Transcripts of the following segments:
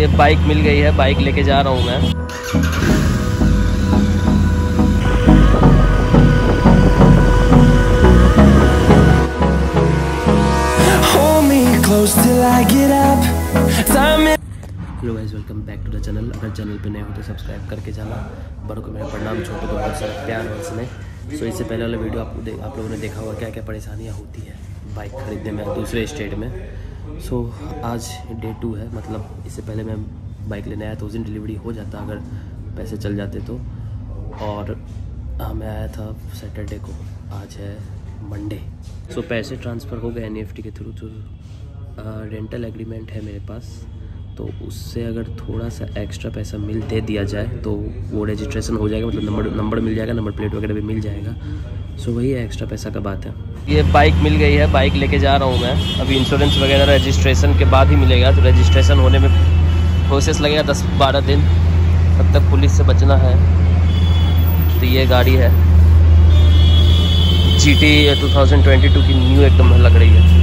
ये बाइक मिल गई है, बाइक लेके जा रहा हूँ मैं। Hello guys, welcome back to the channel. अगर चैनल पे नए हो तो सब्सक्राइब करके जाना। बड़ों को मेरा प्रणाम, छोटों को बहुत सारा प्यार है इसमें। सो इससे पहले वाला वीडियो आप लोगों ने देखा होगा क्या क्या परेशानियाँ होती है बाइक खरीदने में दूसरे स्टेट में। सो आज डे 2 है, मतलब इससे पहले मैं बाइक लेने आया तो उस दिन डिलीवरी हो जाता अगर पैसे चल जाते तो। और मैं आया था सैटरडे को, आज है मंडे। सो पैसे ट्रांसफ़र हो गए NEFT के थ्रू। तो रेंटल एग्रीमेंट है मेरे पास, तो उससे अगर थोड़ा सा एक्स्ट्रा पैसा दे दिया जाए तो वो रजिस्ट्रेशन हो जाएगा, मतलब नंबर मिल जाएगा, नंबर प्लेट वगैरह भी मिल जाएगा। सो वही है, एक्स्ट्रा पैसा का बात है। ये बाइक मिल गई है, बाइक लेके जा रहा हूँ मैं। अभी इंश्योरेंस वगैरह रजिस्ट्रेशन के बाद ही मिलेगा, तो रजिस्ट्रेशन होने में प्रोसेस लगेगा 10-12 दिन, तब तक पुलिस से बचना है। तो ये गाड़ी है GT 2022 की, न्यू एकदम लग रही है।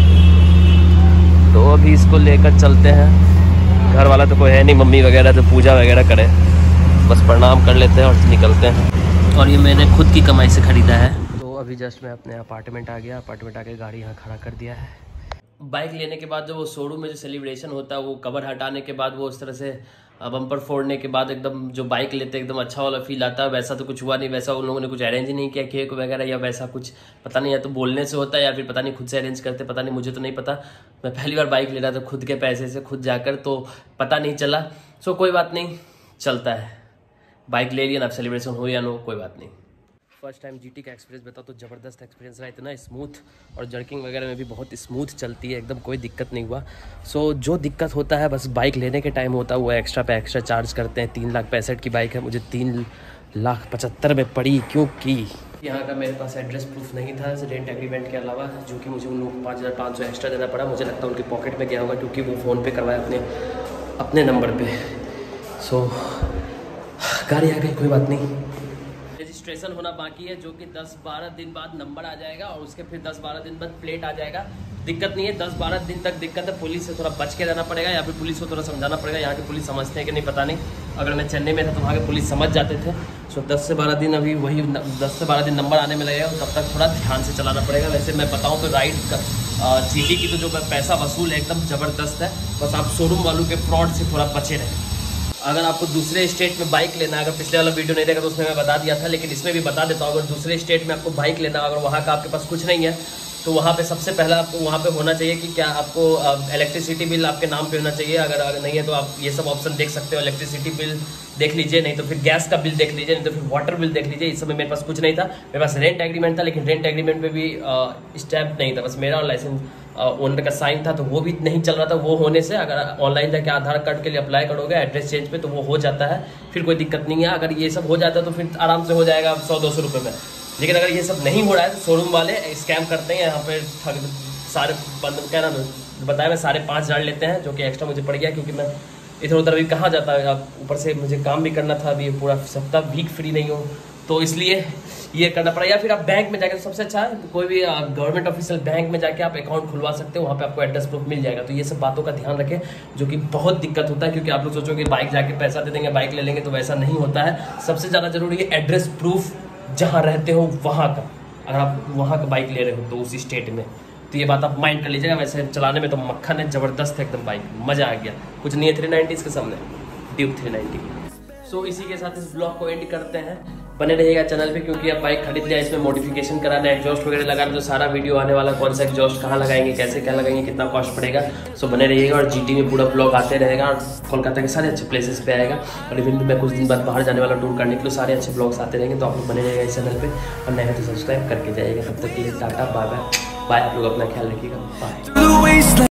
तो अभी इसको लेकर चलते हैं। घर वाला तो कोई है नहीं, मम्मी वगैरह तो पूजा वगैरह करे, बस प्रणाम कर लेते हैं और निकलते हैं। और ये मैंने खुद की कमाई से ख़रीदा है। तो अभी जस्ट मैं अपने अपार्टमेंट आ गया, अपार्टमेंट आके गाड़ी यहाँ खड़ा कर दिया है। बाइक लेने के बाद जो वो शोरूम में जो सेलिब्रेशन होता है, वो कवर हटाने के बाद वो उस तरह से बम्पर फोड़ने के बाद एकदम जो बाइक लेते एकदम अच्छा वाला फील आता है, वैसा तो कुछ हुआ नहीं। वैसा उन लोगों ने कुछ अरेंज ही नहीं किया, केक वगैरह या वैसा कुछ, पता नहीं, या तो बोलने से होता है या फिर पता नहीं खुद से अरेंज करते, पता नहीं, मुझे तो नहीं पता। मैं पहली बार बाइक ले रहा था खुद के पैसे से, खुद जाकर, तो पता नहीं चला। सो कोई बात नहीं, चलता है। बाइक ले लिया ना, सेलिब्रेशन हो या नो, कोई बात नहीं। फर्स्ट टाइम GT का एक्सपीरियंस बताओ तो ज़बरदस्त एक्सपीरियंस रहा, इतना स्मूथ, और जर्किंग वगैरह में भी बहुत स्मूथ चलती है, एकदम कोई दिक्कत नहीं हुआ। सो जो दिक्कत होता है बस बाइक लेने के टाइम होता है, वो एक्स्ट्रा पे एक्स्ट्रा चार्ज करते हैं। 3,65,000 की बाइक है, मुझे 3,75,000 में पड़ी, क्योंकि यहाँ का मेरे पास एड्रेस प्रूफ नहीं था रेंट एग्रीमेंट के अलावा, जो कि मुझे उन लोग 5,500 एक्स्ट्रा देना पड़ा। मुझे लगता है उनके पॉकेट में गया होगा, क्योंकि वो फ़ोन पे करवाया अपने नंबर पे। सो गाड़ी आ गई, कोई बात नहीं। रजिस्ट्रेशन होना बाकी है, जो कि 10-12 दिन बाद नंबर आ जाएगा, और उसके फिर 10-12 दिन बाद प्लेट आ जाएगा। दिक्कत नहीं है, 10-12 दिन तक दिक्कत है। पुलिस से थोड़ा बच के रहना पड़ेगा, या फिर पुलिस को थोड़ा समझाना पड़ेगा। यहाँ की पुलिस समझते हैं कि नहीं पता नहीं, अगर मैं चेन्नई में था तो वहाँ के पुलिस समझ जाते थे। सो 10 से 12 दिन, अभी वही 10 से 12 दिन नंबर आने में लगेगा, तब तक थोड़ा ध्यान से चलाना पड़ेगा। वैसे मैं बताऊँ तो राइड का GT की तो जो पैसा वसूल है एकदम ज़बरदस्त है, बस आप शोरूम वालों के फ्रॉड से थोड़ा बचे रहें। अगर आपको दूसरे स्टेट में बाइक लेना है, अगर पिछले वाला वीडियो नहीं देखा तो उसमें मैं बता दिया था, लेकिन इसमें भी बता देता हूँ। अगर दूसरे स्टेट में आपको बाइक लेना, अगर वहाँ का आपके पास कुछ नहीं है, तो वहाँ पे सबसे पहला आपको वहाँ पे होना चाहिए कि क्या आपको इलेक्ट्रिसिटी बिल आपके नाम पे होना चाहिए। अगर नहीं है तो आप ये सब ऑप्शन देख सकते हो। इलेक्ट्रिसिटी बिल देख लीजिए, नहीं तो फिर गैस का बिल देख लीजिए, नहीं तो फिर वाटर बिल देख लीजिए। इस समय मेरे पास कुछ नहीं था, मेरे पास रेंट एग्रीमेंट था, लेकिन रेंट एग्रीमेंट पे भी स्टैम्प नहीं था, बस मेरा और लाइसेंस ओनर का साइन था, तो वो भी नहीं चल रहा था। वो होने से अगर ऑनलाइन जाके आधार कार्ड के लिए अप्लाई करोगे एड्रेस चेंज पे, तो वो हो जाता है, फिर कोई दिक्कत नहीं है। अगर ये सब हो जाता है तो फिर आराम से हो जाएगा 100-200 रुपये में। लेकिन अगर ये सब नहीं हो रहा है तो शोरूम वाले स्कैम करते हैं। यहाँ पे सारे बंद, क्या नाम बताया, मैं 5,500 लेते हैं, जो कि एक्स्ट्रा मुझे पड़ गया, क्योंकि मैं इधर उधर अभी कहाँ जाता है, ऊपर से मुझे काम भी करना था, अभी पूरा सप्ताह वीक फ्री नहीं हूँ, तो इसलिए ये करना पड़ा। या फिर आप बैंक में जाकर, सबसे अच्छा है कोई भी गवर्नमेंट ऑफिशियल बैंक में जाके आप अकाउंट खुलवा सकते हो, वहाँ पे आपको एड्रेस प्रूफ मिल जाएगा। तो ये सब बातों का ध्यान रखें, जो कि बहुत दिक्कत होता है, क्योंकि आप लोग सोचोगे बाइक जाके पैसा दे देंगे, बाइक ले लेंगे, तो वैसा नहीं होता है। सबसे ज़्यादा जरूरी है एड्रेस प्रूफ, जहाँ रहते हो वहाँ का, अगर आप वहाँ का बाइक ले रहे हो तो उसी स्टेट में, तो ये बात आप माइंड कर लीजिएगा। वैसे चलाने में तो मक्खन है, ज़बरदस्त है एकदम बाइक, मज़ा आ गया। कुछ नहीं है 390 इसके सामने, ड्यूक 390। सो इसी के साथ इस ब्लॉग को एंड करते हैं। बने रहिएगा चैनल पे, क्योंकि आप बाइक खरीद लिया, इसमें मॉडिफिकेशन कराना है, एग्जॉस्ट वगैरह लगाना, तो सारा वीडियो आने वाला, कौन सा एग्जॉस्ट कहाँ लगाएंगे, कैसे क्या लगाएंगे, कितना कॉस्ट पड़ेगा। सो बने रहिएगा, और GT में पूरा ब्लॉग आते रहेगा, और कोलकाता के सारे अच्छे प्लेसेस पे आएगा। और इवन भी मैं कुछ दिन बाद बाहर जाने वाला टूर करने के लिए, सारे अच्छे ब्लॉग्स आते रहेंगे। तो आप लोग बने रहिएगा इस चैनल पर, और नए तो सब्सक्राइब करके जाइएगा। तब तक के लिए टाटा, बाय बाय। आप लोग अपना ख्याल रखिएगा, बाय।